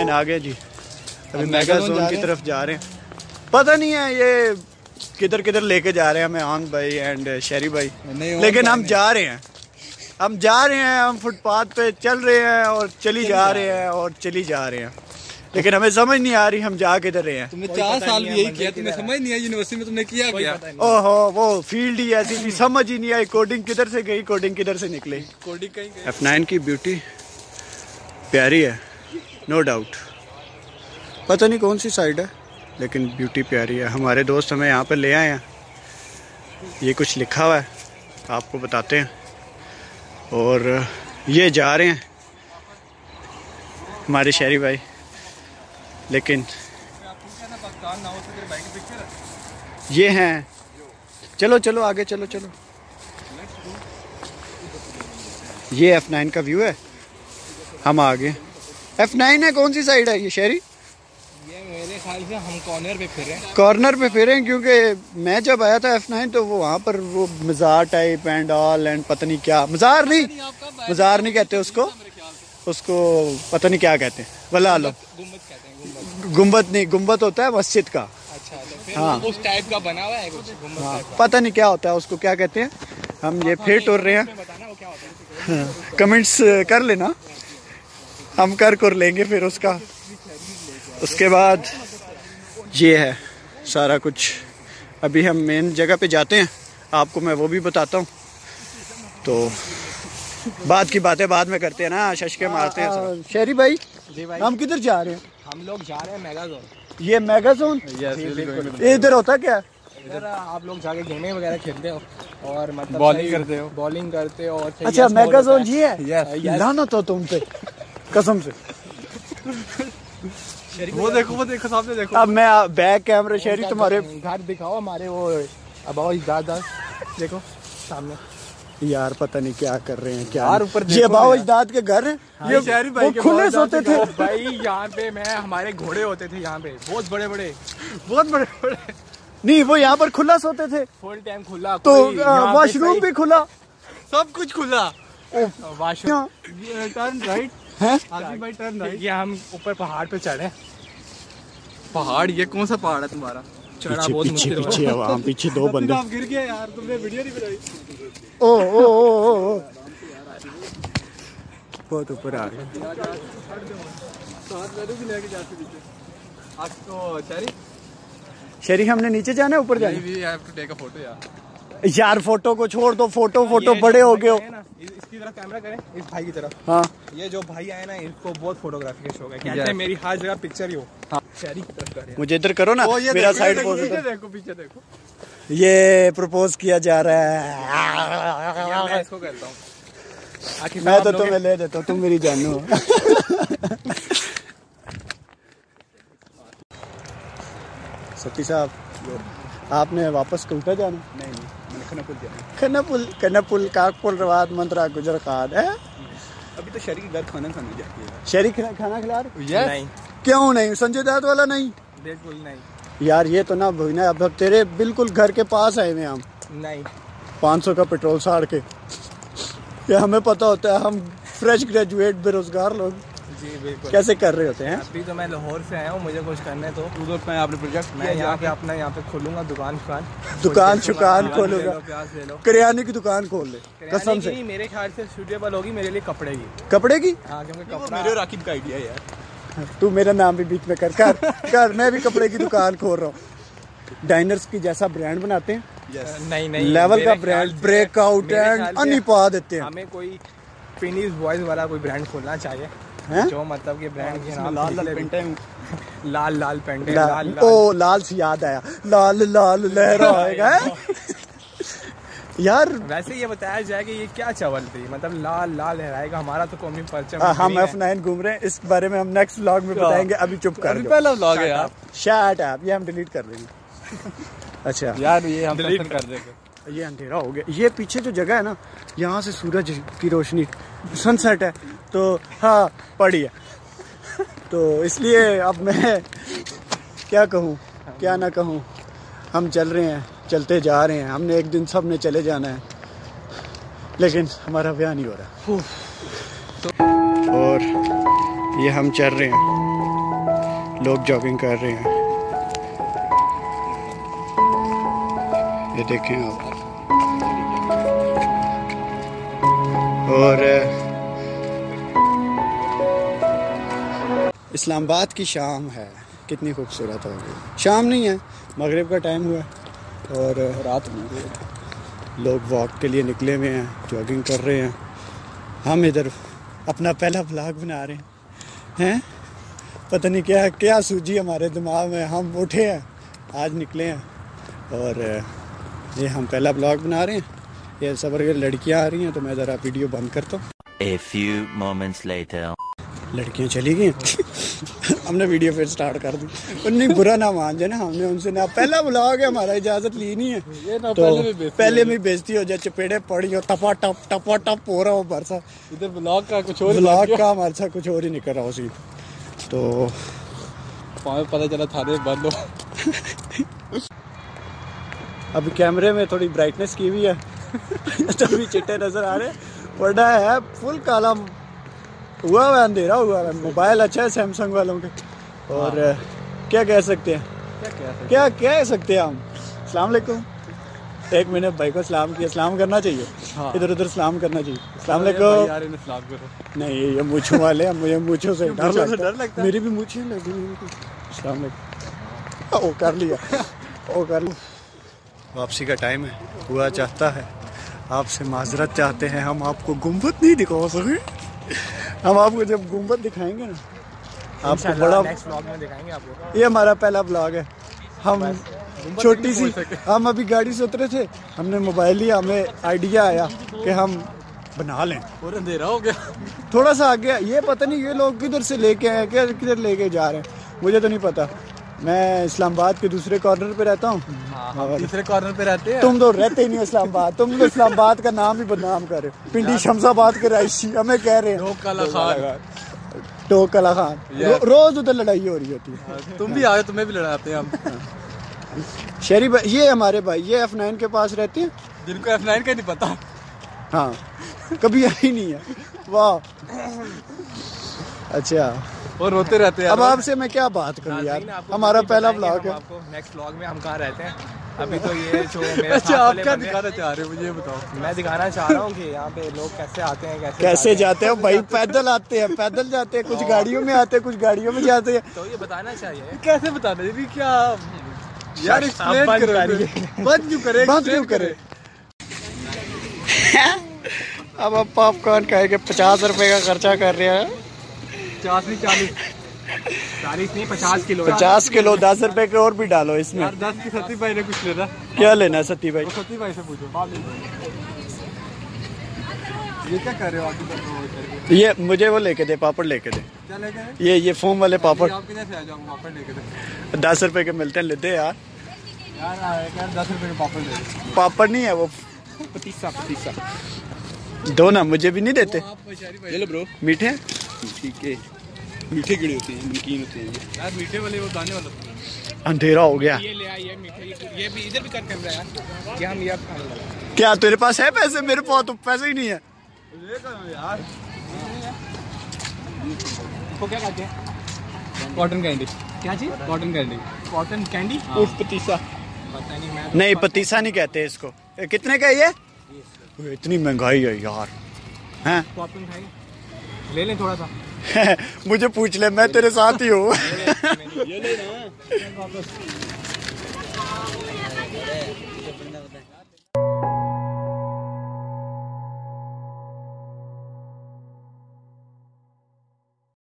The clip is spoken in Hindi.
F9 आ गए जी। अभी मेगा जोन की तरफ जा रहे हैं। पता नहीं है ये किधर किधर लेके जा रहे हैं हमें, आन भाई एंड शेरी भाई, लेकिन हम जा रहे हैं। हम फुटपाथ पे चल रहे हैं और चली जा रहे हैं, लेकिन हमें समझ नहीं आ रही हम जा किधर रहे हैं। तुमने 4 साल भी यही किया, तुम्हें समझ नहीं आई यूनिवर्सिटी में तुमने किया क्या? ओहो, वो फील्ड ही ऐसी थी, समझ ही नहीं आई कोडिंग किधर से गई, कोडिंग किधर से निकली। कोडिंग कहीं गई। F9 की ब्यूटी प्यारी है, नो डाउट। पता नहीं कौन सी साइड है, लेकिन ब्यूटी प्यारी है। हमारे दोस्त हमें यहाँ पर ले आए हैं, ये कुछ लिखा हुआ है, आपको बताते हैं। और ये जा रहे हैं हमारे शहरी भाई, लेकिन ये हैं। चलो चलो आगे चलो चलो। ये F9 का व्यू है, हम आगे। F9 है, कौन सी साइड है ये शहरी? ये मेरे ख्याल से हम कॉर्नर पे फिर हैं। कॉर्नर पे फिरे, क्योंकि मैं जब आया था F9 तो वो वहाँ पर वो मज़ार टाइप एंड ऑल एंड पता नहीं क्या, मज़ार नहीं कहते उसको पता नहीं क्या कहते हैं, वला लो। गुम्बद नहीं, गुम्बद होता है मस्जिद का। अच्छा, तो फिर हाँ, उस टाइप का बना हुआ है कुछ गुम्बद टाइप का। पता नहीं क्या होता है उसको, क्या कहते हैं। हम ये फिर टूर रहे हैं, बताना वो क्या होता है। कमेंट्स कर लेना, हम कर लेंगे फिर उसका। उसके बाद ये है सारा कुछ। अभी हम मेन जगह पे जाते हैं, आपको मैं वो भी बताता हूँ। तो बाद की बातें बाद में करते हैं ना, शशके मारते हैं। शेरी भाई जी भाई, हम किधर जा रहे हैं? हम लोग जा रहे हैं मेगा जोन। ये मेगा जोन इधर होता क्या? इधर आप लोग जाके गेमिंग वगैरह खेलते हो और मतलब बॉलिंग करते हो और अच्छा, मेगा जोन ये है। लाना तो तुम पे कसम से। वो देखो सामने देखो। अब मैं बैक कैमरा शेरी तुम्हारे घर दिखाओ, हमारे वो अबाऊ दादा देखो सामने। यार पता नहीं क्या कर रहे हैं, क्या यार ऊपर ये अबाऊ अजदाद के घर है। ये शहरी भाई के खुले सोते थे भाई। यहाँ पे हमारे घोड़े होते थे यहाँ पे, बहुत बड़े बड़े। नहीं, वो यहाँ पर खुला सोते थे, फुल टाइम खुला। तो वॉशरूम भी खुला, सब कुछ खुला। वॉशरूम टर्न राइट है भाई, टर्न राइट। ये हम ऊपर पहाड़ पे चढ़े। पहाड़, ये कौन सा पहाड़ है तुम्हारा? चढ़ा बहुत मुश्किल है। पीछे वहाँ पीछे 2 बंदे। आप गिर गए यार, तुमने वीडियो नहीं बनाई। ओ बहुत ऊपर आ गए। शेरी हमने नीचे जाना है, ऊपर जाना है? यार फोटो को छोड़ दो, फोटो बड़े हो गए हो। इसकी तरफ कैमरा करें, इस भाई की तरफ। हाँ, ये जो भाई आए ना, इनको बहुत फोटोग्राफी का शौक है। कहते हैं मेरी हर जगह पिक्चर ही हो। हाँ, शेरी की तरफ करें। मुझे इधर करो ना, मेरा साइड पोज। पीछे देखो, ये प्रपोज किया जा रहा है। मैं इसको करता हूँ। मैं तो तुम्हें ले देता हूँ, तुम मेरी जानू हो। सती साहब, आपने वापस कुलता जाना? नहीं, मैंने खन्नापुल जाना। खन्नापुल काकपुल रवाद मंत्रा गुजर खाद है। अभी तो शहरी के घर खाना खाने जाती है। शहरी खाना खिला रहे? नहीं। क्यों नहीं? संजय दत्त वाला नहीं? बिल्कुल नहीं यार, ये तो ना भूना, अब तेरे बिल्कुल घर के पास आए हुए हम। नहीं, 500 का पेट्रोल साड़ के। ये हमें पता होता है, हम फ्रेश ग्रेजुएट बेरोजगार लोग जी बिल्कुल कैसे कर रहे होते हैं। अभी तो मैं लाहौर से आया हूँ, मुझे कुछ करने तो उधर आपने प्रोजेक्ट, मैं यहाँ पे अपना यहाँ पे खोलूंगा दुकान खोलूंगा, करियाने की दुकान खोल ले कसम से। मेरे ख्याल से सूटेबल होगी मेरे लिए कपड़े की। हाँ, क्योंकि कपड़ा मेरे राकिब का आइडिया है यार। तू मेरा नाम भी बीच में कर मैं भी कपड़े की दुकान खोल रहा हूँ। डाइनर्स की जैसा ब्रांड बनाते हैं। नहीं लेवल का ब्रांड, ब्रेकआउट एंड अनिपा देते हैं। हमें कोई फिनिश बॉयज वाला कोई ब्रांड खोलना चाहिए है? जो मतलब कि ब्रांड के नाम लाल पेंटे, लाल पेंटे, लाल से याद आया, लाल लहराएगा। यार वैसे ये बताया जाए कि ये क्या चावल थी, मतलब लाल लहराएगा, हमारा तो कौमी परचम। हम F9 घूम रहे हैं, इस बारे में हम नेक्स्ट व्लॉग में बताएंगे। अभी चुप कर, पहला व्लॉग है यार। शट अप, ये हम डिलीट कर देंगे। अच्छा यार, ये हम डिलीट कर देंगे। ये अंधेरा हो गया। ये पीछे जो जगह है ना, यहाँ से सूरज की रोशनी, सनसेट है, तो हाँ पड़ी है। तो इसलिए अब मैं क्या कहूँ क्या ना कहूँ, हम चल रहे हैं, चलते जा रहे हैं। हमने एक दिन सब ने चले जाना है, लेकिन हमारा ब्याह नहीं हो रहा। और ये हम चल रहे हैं लोग जॉगिंग कर रहे हैं। ये देखें आप। और इस्लामाबाद की शाम है, कितनी खूबसूरत होगी। शाम नहीं है, मगरिब का टाइम हुआ और रात में लोग वॉक के लिए निकले हुए हैं, जॉगिंग कर रहे हैं। हम इधर अपना पहला व्लॉग बना रहे हैं। पता नहीं क्या क्या सूझी हमारे दिमाग में, हम उठे हैं, आज निकले हैं और ये हम पहला व्लॉग बना रहे हैं। ये सब लड़कियां आ रही हैं तो मैं ज़रा वीडियो बंद करता हूँ। A few moments later. लड़कियां चली गई हमने वीडियो फिर स्टार्ट कर दी। उन्हें बुरा ना मान जाए ना, हमने उनसे ना पहला व्लॉग है, हमारा इजाज़त ली नहीं है ये ना, तो पहले में बेइज्जती हो जाए, चपेड़े पड़ी हो, टपा टप हो रहा हो बरसा। इधर व्लॉग का कुछ और, व्लॉग का हमारे साथ कुछ और ही निकल रहा उसी। तो पता चला थाने बंद हो। अभी कैमरे में थोड़ी ब्राइटनेस की हुई है तभी चिट्टे नजर आ रहे, वरना है फुल काला हुआ है, अंधेरा हुआ है। मोबाइल अच्छा है सैमसंग वालों के। और क्या कह सकते हैं, क्या कह सकते हैं हम। अस्सलाम वालेकुम। एक मिनट भाई को सलाम किया, सलाम करना चाहिए। हाँ। इधर उधर सलाम करना चाहिए। अस्सलाम वालेकुम। नहीं ये मूंछों वाले हैं, मुझे मूंछों से डर लगता है। मेरी भी मूंछें लगी हुई। अस्सलाम वालेकुम। ओ कर लिया, ओ कर लिया। वापसी का टाइम है, हुआ चाहता है आपसे माजरत चाहते हैं, हम आपको गुंबद नहीं दिखा सके। हम आपको जब गुंबद दिखाएंगे ना, आपको बड़ा नेक्स्ट व्लॉग में दिखाएंगे आपको। ये हमारा पहला व्लॉग है। हम छोटी सी, हम अभी गाड़ी से उतरे थे, हमने मोबाइल लिया, हमें आइडिया आया कि हम बना लें। और अंधेरा हो गया, थोड़ा सा आगे, ये पता नहीं ये लोग किधर से लेके आए, किधर लेके जा रहे हैं मुझे तो नहीं पता। मैं इस्लामाबाद के दूसरे कॉर्नर पे रहता हूँ। तीसरे कॉर्नर पे रहते हैं। तुम तो रहते ही नहीं इस्लामाबाद, तुम तो इस्लामाबाद का नाम ही बदनाम कर रहे हो। पिंडी शमशाबाद के राइसी हमें कह रहे हैं टोक कला खान। रोज उधर लड़ाई हो रही होती है। तुम भी आए, तुम्हें भी लड़ाते हैं हम। शरी भाई, ये हमारे भाई, ये F9 के पास रहते हैं, जिनको F9 का नहीं पता। हाँ, कभी आई नहीं है। वाह, अच्छा। और रोते रहते हैं। अब आपसे मैं क्या बात करूँ यार, हमारा पहला व्लॉग है। आपको नेक्स्ट व्लॉग में हम कहाँ रहते हैं अभी तो ये जो मेरे अच्छा, आप क्या दिखाना चाह रहे हो मुझे बताओ। मैं दिखाना चाह रहा हूँ कि यहाँ पे लोग कैसे आते हैं, कैसे जाते हैं भाई। पैदल आते हैं, पैदल जाते हैं, कुछ गाड़ियों में आते हैं, कुछ गाड़ियों में जाते हैं। तो ये बताना चाहिए। कैसे बताना ये क्या यार, एक्सप्लेन करो। बंद क्यों करे, बंद क्यों करे। अब आप पॉपकॉर्न खाएंगे, 50 रुपए का खर्चा कर रहे हैं। 40 नहीं 50 किलो। 50 किलो 10 रुपए के और भी डालो इसमें। यार 10 की सती भाई ने कुछ लेना। क्या लेना है सती भाई? सती भाई से पूछो। ये क्या कर रहे हो आगे? ये मुझे वो लेके दे, पापड़ लेके दे। क्या लेके? ये फोम वाले पापड़। आप किधर से आ जाओ, पापड़ लेके दे। 10 रुपए के मिलते हैं, लेते यार। यार 10 रुपए के पापड़ ले। पापड़ नहीं है वो, पतीसा। दो ना, मुझे भी नहीं देते। ये लो ब्रो, मीठे ठीक है। मीठे कीड़े होते हैं, नमकीन होते हैं यार। मीठे वाले वो दाने वाला। अंधेरा हो गया। ये ले आइए मीठे, ये भी इधर भी कर कैमरा यार। क्या हम ये खाने लगे? क्या तेरे पास है पैसे? मेरे पास तो पैसे ही नहीं है यार। वो क्या खाते हैं? Cotton candy. क्या चीज? Cotton candy. Cotton candy. उफ पतीसा। पता नहीं, मैं नहीं, पतीसा नहीं कहते इसको। कितने का ये? इतनी महंगाई है यार। हैं? कॉटन खाएंगे, ले लें थोड़ा सा। मुझे पूछ ले, मैं तेरे साथ ही हूँ। ये ले ना।